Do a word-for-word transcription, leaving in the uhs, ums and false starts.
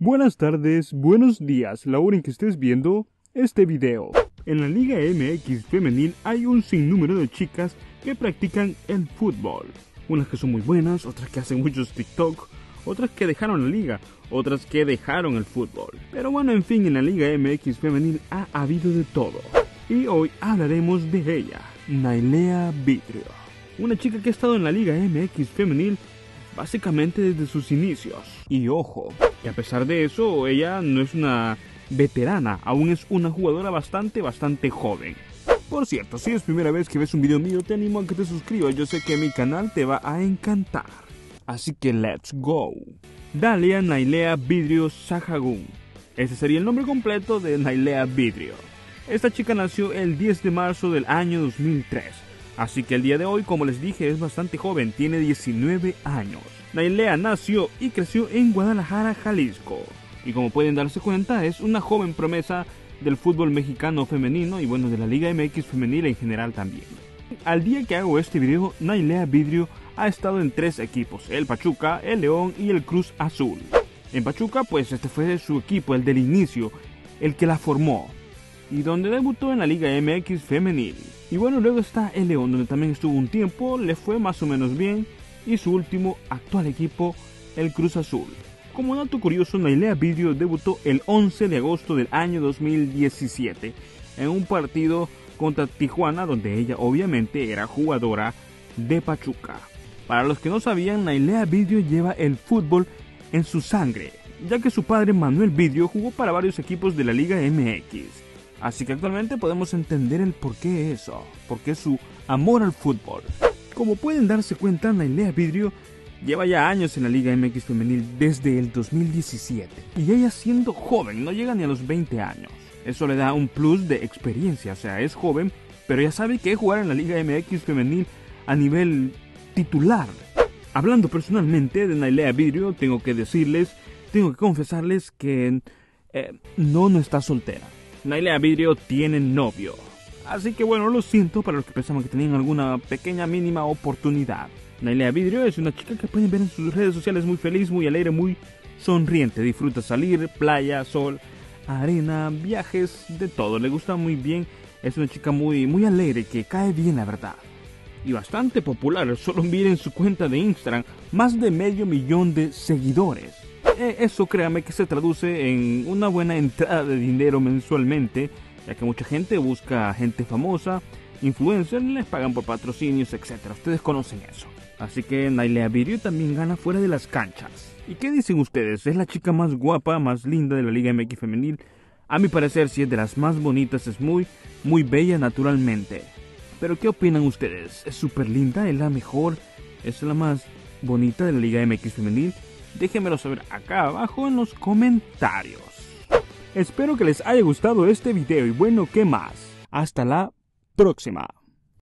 Buenas tardes, buenos días, la hora en que estés viendo este video. En la Liga M X Femenil hay un sinnúmero de chicas que practican el fútbol. Unas que son muy buenas, otras que hacen muchos TikTok, otras que dejaron la liga, otras que dejaron el fútbol. Pero bueno, en fin, en la Liga M X Femenil ha habido de todo. Y hoy hablaremos de ella, Nailea Vidrio. Una chica que ha estado en la Liga M X Femenil básicamente desde sus inicios. Y ojo, que a pesar de eso, ella no es una veterana, aún es una jugadora bastante, bastante joven. Por cierto, si es primera vez que ves un video mío, te animo a que te suscribas, yo sé que mi canal te va a encantar. Así que let's go. Dalia Nailea Vidrio Sahagún. Ese sería el nombre completo de Nailea Vidrio. Esta chica nació el diez de marzo del año dos mil tres. Así que el día de hoy, como les dije, es bastante joven, tiene diecinueve años. Nailea nació y creció en Guadalajara, Jalisco. Y como pueden darse cuenta, es una joven promesa del fútbol mexicano femenino y bueno, de la Liga M X femenil en general también. Al día que hago este video, Nailea Vidrio ha estado en tres equipos, el Pachuca, el León y el Cruz Azul. En Pachuca, pues este fue su equipo, el del inicio, el que la formó, y donde debutó en la Liga M X femenil. Y bueno, luego está el León, donde también estuvo un tiempo, le fue más o menos bien, y su último actual equipo, el Cruz Azul. Como dato curioso, Nailea Vidrio debutó el once de agosto del año dos mil diecisiete, en un partido contra Tijuana, donde ella obviamente era jugadora de Pachuca. Para los que no sabían, Nailea Vidrio lleva el fútbol en su sangre, ya que su padre Manuel Vidrio jugó para varios equipos de la Liga M X. Así que actualmente podemos entender el por qué eso, por qué su amor al fútbol. Como pueden darse cuenta, Nailea Vidrio lleva ya años en la Liga M X femenil desde el dos mil diecisiete. Y ella siendo joven, no llega ni a los veinte años. Eso le da un plus de experiencia, o sea, es joven, pero ya sabe que es jugar en la Liga M X femenil a nivel titular. Hablando personalmente de Nailea Vidrio, tengo que decirles, tengo que confesarles que eh, no, no está soltera. Nailea Vidrio tiene novio. Así que bueno, lo siento para los que pensaban que tenían alguna pequeña mínima oportunidad. Nailea Vidrio es una chica que pueden ver en sus redes sociales muy feliz, muy alegre, muy sonriente. Disfruta salir, playa, sol, arena, viajes, de todo. Le gusta muy bien. Es una chica muy, muy alegre, que cae bien la verdad. Y bastante popular. Solo miren su cuenta de Instagram, más de medio millón de seguidores. Eso créanme que se traduce en una buena entrada de dinero mensualmente, ya que mucha gente busca gente famosa, influencers, les pagan por patrocinios, etcétera. Ustedes conocen eso. Así que Nailea Vidrio también gana fuera de las canchas. ¿Y qué dicen ustedes? ¿Es la chica más guapa, más linda de la Liga M X femenil? A mi parecer sí es de las más bonitas, es muy, muy bella naturalmente. Pero ¿qué opinan ustedes? ¿Es súper linda? ¿Es la mejor? ¿Es la más bonita de la Liga M X femenil? Déjenmelo saber acá abajo en los comentarios. Espero que les haya gustado este video y bueno, ¿qué más? Hasta la próxima.